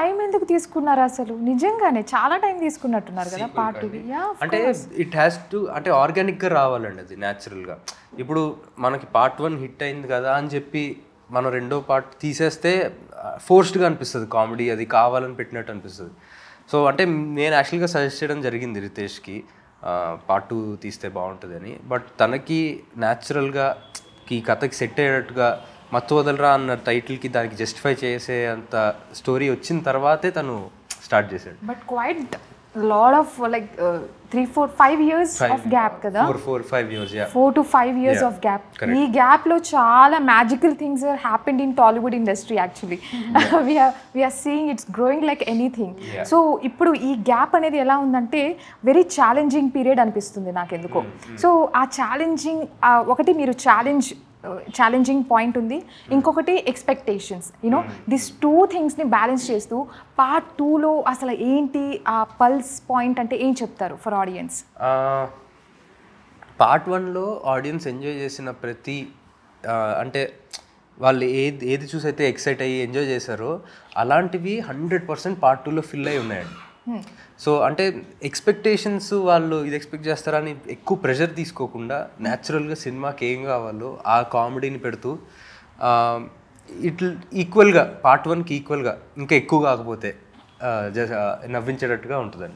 Time ఎందుకు తీసుకున్నారు అసలు? నిజంగానే చాలా టైం తీసుకున్నట్టున్నారు కదా పార్ట్ 2. అంటే ఇట్ హ్యాస్ టు అంటే ఆర్గానిక్గా రావాలండి అది న్యాచురల్గా. ఇప్పుడు మనకి పార్ట్ 1 హిట్ అయింది కదా అని చెప్పి మనం రెండో పార్ట్ తీసేస్తే ఫోర్స్డ్గా అనిపిస్తుంది, కామెడీ అది కావాలని పెట్టినట్టు అనిపిస్తుంది. సో అంటే నేను యాక్చువల్గా సజెస్ట్ చేయడం జరిగింది రితేష్కి పార్ట్ 2 తీస్తే బాగుంటుంది అని. బట్ తనకి న్యాచురల్గా ఈ కథకి సెట్ అయ్యేటట్టుగా మత్తు వదలరా అన్న టైటిల్కి దానికి జస్టిఫై చేసే అంత స్టోరీ వచ్చిన తర్వాతే తను స్టార్ట్ చేశాడు. But quite lot of like 3-4-5 years of gap కదా. 4-5 years 4 to 5 years of gap. ఈ గ్యాప్ లో చాలా magical things are happened in Tollywood industry actually. We're seeing its growing like anything. So ఇప్పుడు ఈ గ్యాప్ అనేది ఎలా ఉందంటే వెరీ ఛాలెంజింగ్ పీరియడ్ అనిపిస్తుంది నాకు ఎందుకో. సో ఆ ఛాలెంజింగ్ ఒకటి మీరు ఛాలెంజింగ్ పాయింట్ ఉంది, ఇంకొకటి ఎక్స్పెక్టేషన్స్. యూనో దిస్ 2 థింగ్స్ని బ్యాలెన్స్ చేస్తూ పార్ట్ 2లో అసలు ఏంటి ఆ పల్స్ పాయింట్ అంటే ఏం చెప్తారు ఫర్ ఆడియన్స్? పార్ట్ 1లో ఆడియన్స్ ఎంజాయ్ చేసిన ప్రతి అంటే వాళ్ళు ఏది చూసి అయితే ఎక్సైట్ అయ్యి ఎంజాయ్ చేశారో అలాంటివి 100% పార్ట్ 2లో ఫిల్ అయి ఉన్నాయండి. సో అంటే ఎక్స్పెక్టేషన్స్ వాళ్ళు ఇది ఎక్స్పెక్ట్ చేస్తారని ఎక్కువ ప్రెషర్ తీసుకోకుండా న్యాచురల్గా సినిమాకి ఏం కావాలో ఆ కామెడీని పెడుతూ ఇట్లా ఈక్వల్గా పార్ట్ 1కి ఈక్వల్గా ఇంకా ఎక్కువ కాకపోతే నవ్వించేటట్టుగా ఉంటుందండి.